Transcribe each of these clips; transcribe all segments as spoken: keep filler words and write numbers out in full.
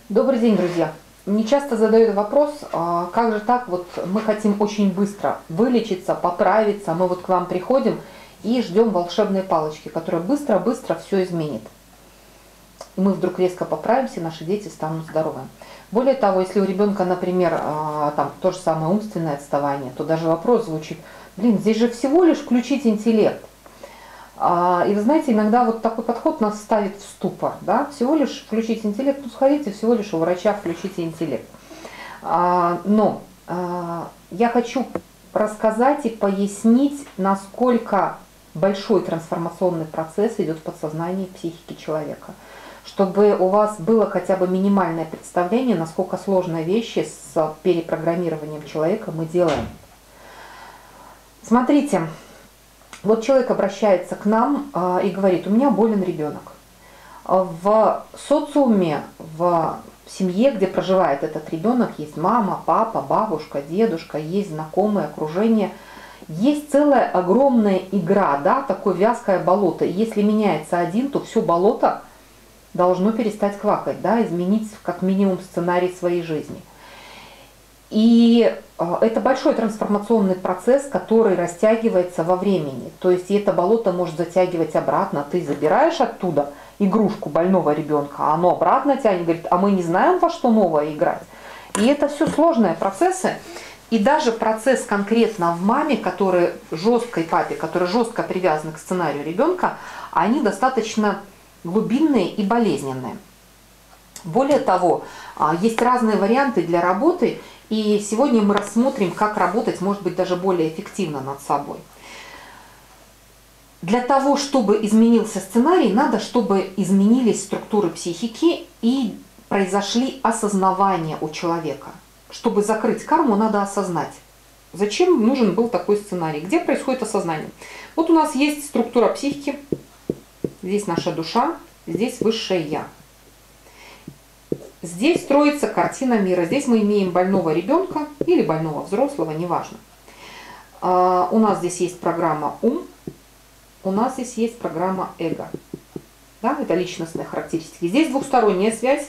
Добрый день, друзья! Мне часто задают вопрос, а как же так, вот мы хотим очень быстро вылечиться, поправиться, мы вот к вам приходим и ждем волшебной палочки, которая быстро-быстро все изменит. И мы вдруг резко поправимся, наши дети станут здоровыми. Более того, если у ребенка, например, там то же самое умственное отставание, то даже вопрос звучит: блин, здесь же всего лишь включить интеллект. И вы знаете, иногда вот такой подход нас ставит в ступор, да, всего лишь включить интеллект, ну сходите, всего лишь у врача включите интеллект. Но я хочу рассказать и пояснить, насколько большой трансформационный процесс идет в подсознании психики человека, чтобы у вас было хотя бы минимальное представление, насколько сложные вещи с перепрограммированием человека мы делаем. Смотрите. Вот человек обращается к нам э, и говорит: у меня болен ребенок. В социуме, в семье, где проживает этот ребенок, есть мама, папа, бабушка, дедушка, есть знакомые, окружение. Есть целая огромная игра, да, такое вязкое болото. И если меняется один, то все болото должно перестать квакать, да, изменить как минимум сценарий своей жизни. И это большой трансформационный процесс, который растягивается во времени. То есть и это болото может затягивать обратно. Ты забираешь оттуда игрушку больного ребенка, а оно обратно тянет, говорит: а мы не знаем, во что новое играть. И это все сложные процессы. И даже процесс конкретно в маме, который жестко, и папе, который жестко привязаны к сценарию ребенка, они достаточно глубинные и болезненные. Более того, есть разные варианты для работы. И сегодня мы рассмотрим, как работать, может быть, даже более эффективно над собой. Для того, чтобы изменился сценарий, надо, чтобы изменились структуры психики и произошли осознавания у человека. Чтобы закрыть карму, надо осознать, зачем нужен был такой сценарий, где происходит осознание. Вот у нас есть структура психики, здесь наша душа, здесь высшее Я. Здесь строится картина мира. Здесь мы имеем больного ребенка или больного взрослого, неважно. У нас здесь есть программа ум, у нас здесь есть программа эго. Да, это личностные характеристики. Здесь двухсторонняя связь.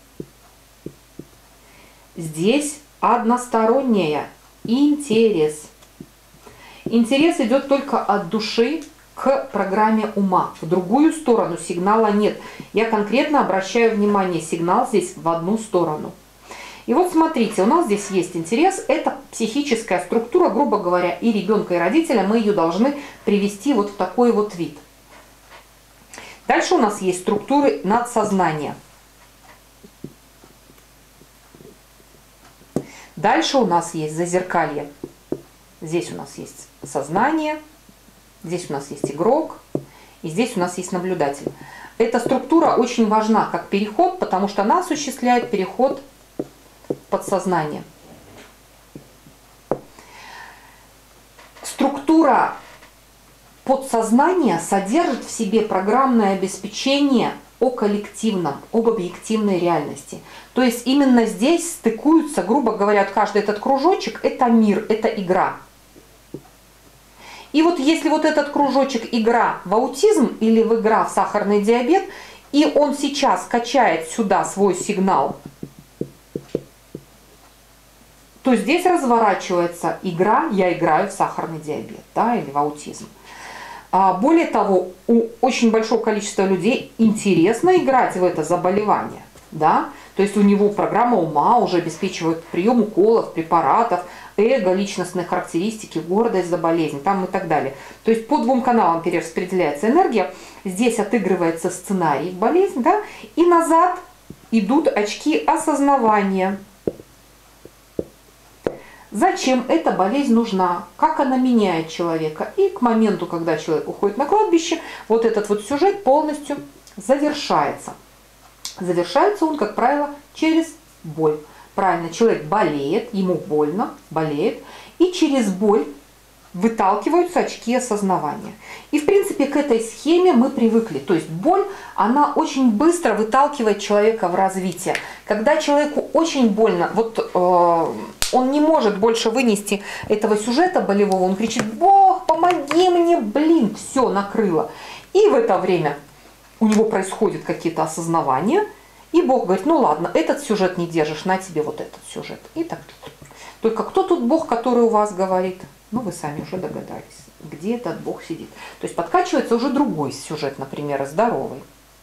Здесь односторонняя. Интерес. Интерес идет только от души к программе ума. В другую сторону сигнала нет. Я конкретно обращаю внимание, сигнал здесь в одну сторону. И вот смотрите, у нас здесь есть интерес. Это психическая структура, грубо говоря, и ребенка, и родителя. Мы ее должны привести вот в такой вот вид. Дальше у нас есть структуры надсознания. Дальше у нас есть зазеркалье. Здесь у нас есть сознание. Здесь у нас есть игрок, и здесь у нас есть наблюдатель. Эта структура очень важна как переход, потому что она осуществляет переход в подсознание. Структура подсознания содержит в себе программное обеспечение о коллективном, об объективной реальности. То есть именно здесь стыкуются, грубо говоря, каждый этот кружочек – это мир, это игра. И вот если вот этот кружочек игра в аутизм или в игра в сахарный диабет, и он сейчас качает сюда свой сигнал, то здесь разворачивается игра «я играю в сахарный диабет», да, или в аутизм. А более того, у очень большого количества людей интересно играть в это заболевание, да, то есть у него программа ума уже обеспечивает прием уколов, препаратов, эго, личностные характеристики, гордость за болезнь, там и так далее. То есть по двум каналам перераспределяется энергия, здесь отыгрывается сценарий болезни, да, и назад идут очки осознавания. Зачем эта болезнь нужна, как она меняет человека. И к моменту, когда человек уходит на кладбище, вот этот вот сюжет полностью завершается. Завершается он, как правило, через боль. Правильно, человек болеет, ему больно, болеет, и через боль выталкиваются очки осознавания. И, в принципе, к этой схеме мы привыкли. То есть боль, она очень быстро выталкивает человека в развитие. Когда человеку очень больно, вот э, он не может больше вынести этого сюжета болевого, он кричит: «Бог, помоги мне, блин, все, накрыло». И в это время у него происходят какие-то осознавания, И Бог говорит, ну ладно, этот сюжет не держишь, на тебе вот этот сюжет. И так. Только кто тут Бог, который у вас говорит? Ну, вы сами уже догадались, где этот Бог сидит. То есть подкачивается уже другой сюжет, например, здоровый.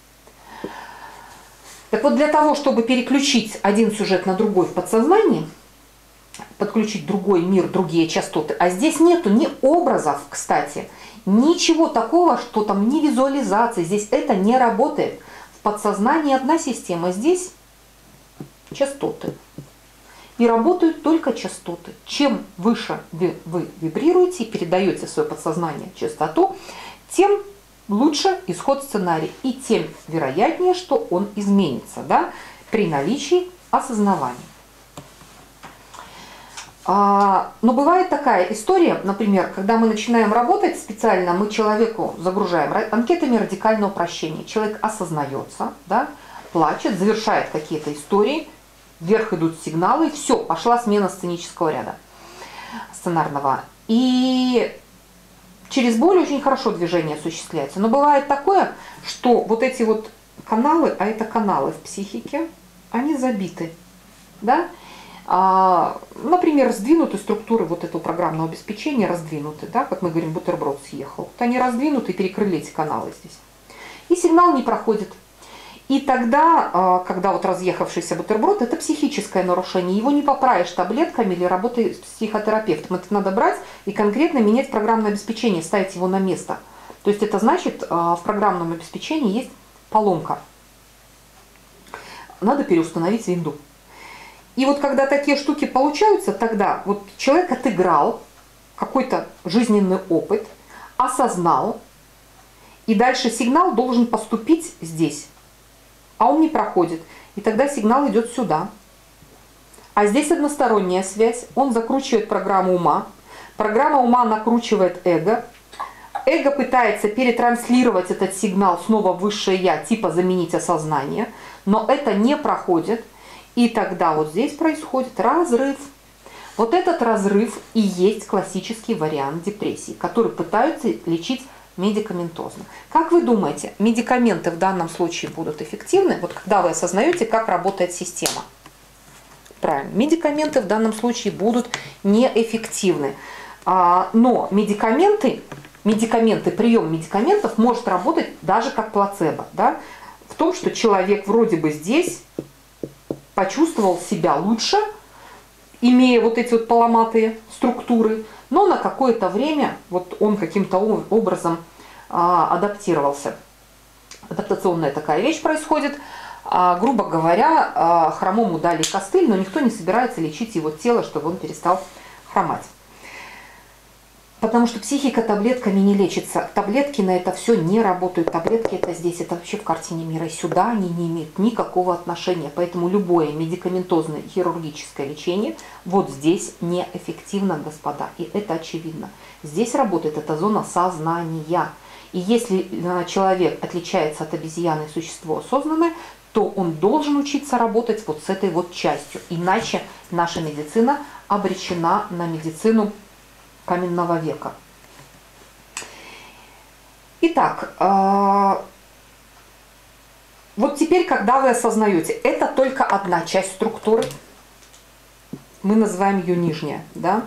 Так вот, для того, чтобы переключить один сюжет на другой в подсознании, подключить другой мир, другие частоты, а здесь нету ни образов, кстати, ничего такого, что там ни визуализации, здесь это не работает. В подсознании одна система, здесь частоты. И работают только частоты. Чем выше вы вибрируете и передаете в свое подсознание частоту, тем лучше исход сценария. И тем вероятнее, что он изменится, да, при наличии осознавания. А, но бывает такая история, например, когда мы начинаем работать специально, мы человеку загружаем анкетами радикального прощения. Человек осознается, да, плачет, завершает какие-то истории, вверх идут сигналы, все, пошла смена сценического ряда сценарного. И через боль очень хорошо движение осуществляется. Но бывает такое, что вот эти вот каналы, а это каналы в психике, они забиты, да? А, например, сдвинуты структуры вот этого программного обеспечения, раздвинуты, да, как мы говорим, бутерброд съехал. Вот они раздвинуты и перекрыли эти каналы здесь. И сигнал не проходит. И тогда, когда вот разъехавшийся бутерброд, это психическое нарушение. Его не поправишь таблетками или работой с психотерапевтом. Это надо брать и конкретно менять программное обеспечение, ставить его на место. То есть это значит, в программном обеспечении есть поломка. Надо переустановить винду. И вот когда такие штуки получаются, тогда вот человек отыграл какой-то жизненный опыт, осознал, и дальше сигнал должен поступить здесь. А он не проходит. И тогда сигнал идет сюда. А здесь односторонняя связь. Он закручивает программу ума. Программа ума накручивает эго. Эго пытается перетранслировать этот сигнал снова в высшее я, типа заменить осознание. Но это не проходит. И тогда вот здесь происходит разрыв. Вот этот разрыв и есть классический вариант депрессии, который пытаются лечить медикаментозно. Как вы думаете, медикаменты в данном случае будут эффективны, вот когда вы осознаете, как работает система? Правильно, медикаменты в данном случае будут неэффективны. Но медикаменты, медикаменты, прием медикаментов может работать даже как плацебо. Да? В том, что человек вроде бы здесь почувствовал себя лучше, имея вот эти вот поломатые структуры, но на какое-то время вот он каким-то образом а, адаптировался. Адаптационная такая вещь происходит. А, грубо говоря, а, хромому дали костыль, но никто не собирается лечить его тело, чтобы он перестал хромать. Потому что психика таблетками не лечится. Таблетки на это все не работают. Таблетки это здесь, это вообще в картине мира. И сюда они не имеют никакого отношения. Поэтому любое медикаментозное хирургическое лечение вот здесь неэффективно, господа. И это очевидно. Здесь работает эта зона сознания. И если человек отличается от обезьяны, существо осознанное, то он должен учиться работать вот с этой вот частью. Иначе наша медицина обречена на медицину каменного века. Итак, вот теперь, когда вы осознаете, это только одна часть структуры, мы называем ее нижняя, да?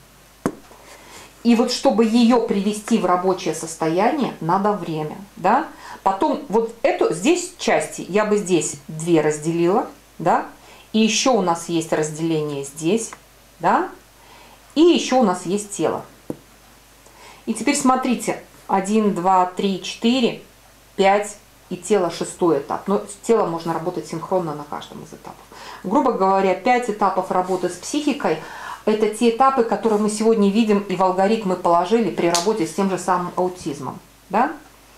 И вот чтобы ее привести в рабочее состояние, надо время, да? Потом вот эту, здесь части, я бы здесь две разделила, да? И еще у нас есть разделение здесь, да? И еще у нас есть тело. И теперь смотрите, один, два, три, четыре, пять и тело шестой этап. Но с телом можно работать синхронно на каждом из этапов. Грубо говоря, пять этапов работы с психикой – это те этапы, которые мы сегодня видим и в алгоритмы положили при работе с тем же самым аутизмом. Да?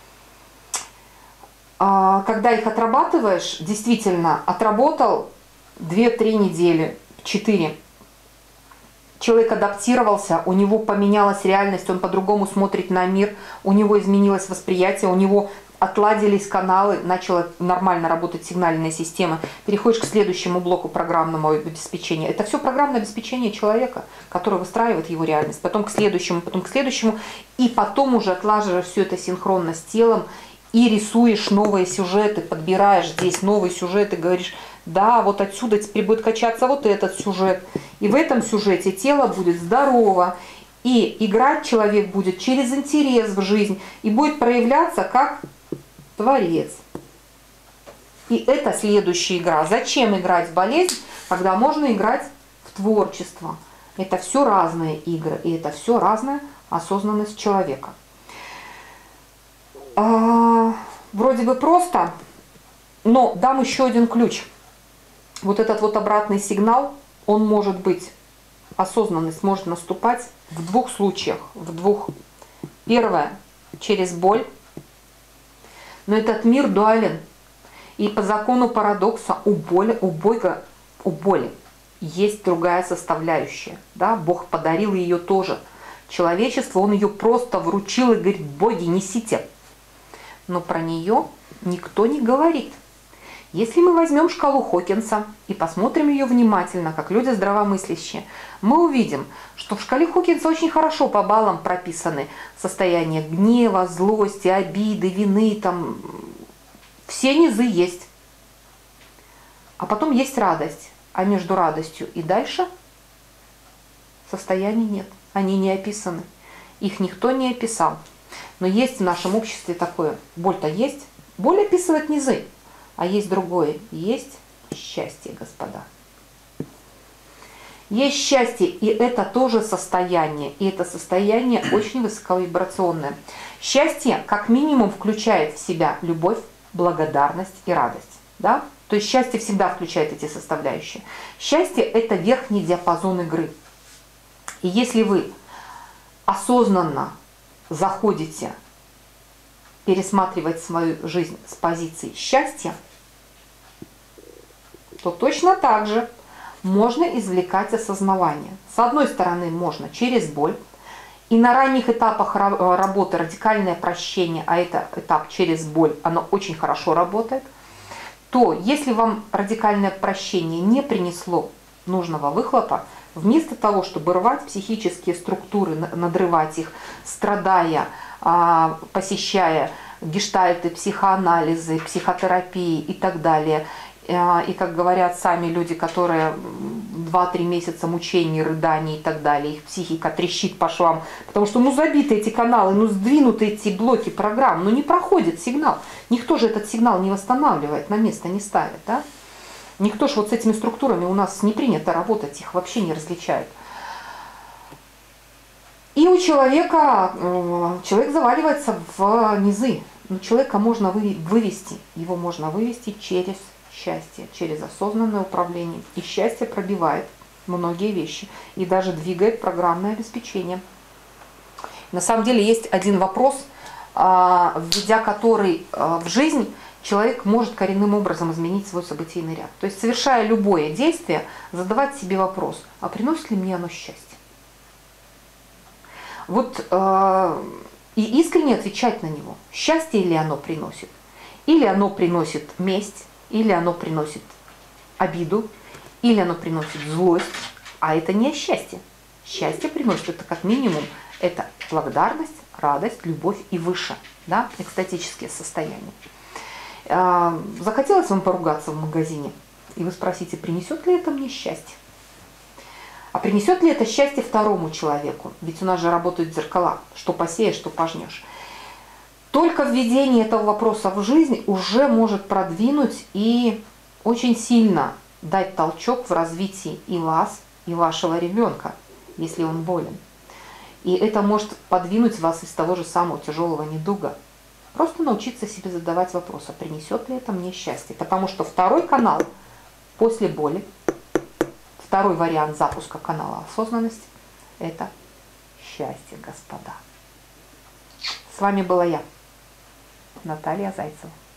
А когда их отрабатываешь, действительно, отработал две-три недели, четыре. Человек адаптировался, у него поменялась реальность, он по-другому смотрит на мир, у него изменилось восприятие, у него отладились каналы, начала нормально работать сигнальная система. Переходишь к следующему блоку программного обеспечения. Это все программное обеспечение человека, которое выстраивает его реальность. Потом к следующему, потом к следующему. И потом уже отлаживаешь все это синхронно с телом и рисуешь новые сюжеты, подбираешь здесь новые сюжеты, говоришь, да, вот отсюда теперь будет качаться вот этот сюжет. И в этом сюжете тело будет здорово, и играть человек будет через интерес в жизнь, и будет проявляться как творец. И это следующая игра. Зачем играть в болезнь, когда можно играть в творчество? Это все разные игры, и это все разная осознанность человека. А, вроде бы просто, но дам еще один ключ. Вот этот вот обратный сигнал, он может быть, осознанность может наступать в двух случаях. В двух. Первое, через боль. Но этот мир дуален. И по закону парадокса у боли, у Бога, у боли есть другая составляющая. Да? Бог подарил ее тоже. Человечество, он ее просто вручил и говорит, боги, несите. Но про нее никто не говорит. Если мы возьмем шкалу Хокинса и посмотрим ее внимательно, как люди здравомыслящие, мы увидим, что в шкале Хокинса очень хорошо по баллам прописаны состояния гнева, злости, обиды, вины, там все низы есть. А потом есть радость. А между радостью и дальше состояний нет. Они не описаны. Их никто не описал. Но есть в нашем обществе такое. Боль-то есть. Боль описывает низы. А есть другое. Есть счастье, господа. Есть счастье, и это тоже состояние. И это состояние очень высоковибрационное. Счастье, как минимум, включает в себя любовь, благодарность и радость. Да? То есть счастье всегда включает эти составляющие. Счастье – это верхний диапазон игры. И если вы осознанно заходите пересматривать свою жизнь с позиции счастья, то точно так же можно извлекать осознавание. С одной стороны, можно через боль. И на ранних этапах работы радикальное прощение, а это этап через боль, оно очень хорошо работает, то если вам радикальное прощение не принесло нужного выхлопа, вместо того, чтобы рвать психические структуры, надрывать их, страдая, посещая гештальты, психоанализы, психотерапии и так далее, и, как говорят сами люди, которые два-три месяца мучений, рыданий и так далее, их психика трещит по швам, потому что ну забиты эти каналы, ну сдвинуты эти блоки программ, ну не проходит сигнал. Никто же этот сигнал не восстанавливает, на место не ставит, да? Никто же вот с этими структурами у нас не принято работать, их вообще не различают. И у человека, человек заваливается в низы, но человека можно вывести, его можно вывести через счастье, через осознанное управление. И счастье пробивает многие вещи и даже двигает программное обеспечение. На самом деле есть один вопрос, введя который в жизнь, человек может коренным образом изменить свой событийный ряд. То есть, совершая любое действие, задавать себе вопрос, а приносит ли мне оно счастье? Вот и искренне отвечать на него, счастье ли оно приносит, или оно приносит месть, или оно приносит обиду, или оно приносит злость, а это не счастье. Счастье приносит, это как минимум, это благодарность, радость, любовь и выше, да, экстатические состояния. Захотелось вам поругаться в магазине, и вы спросите, принесет ли это мне счастье? А принесет ли это счастье второму человеку? Ведь у нас же работают зеркала, что посеешь, что пожнешь. Только введение этого вопроса в жизнь уже может продвинуть и очень сильно дать толчок в развитии и вас, и вашего ребенка, если он болен. И это может подвинуть вас из того же самого тяжелого недуга. Просто научиться себе задавать вопрос, а принесет ли это мне счастье? Потому что второй канал после боли, второй вариант запуска канала осознанности – это счастье, господа. С вами была я, Наталья Зайцева.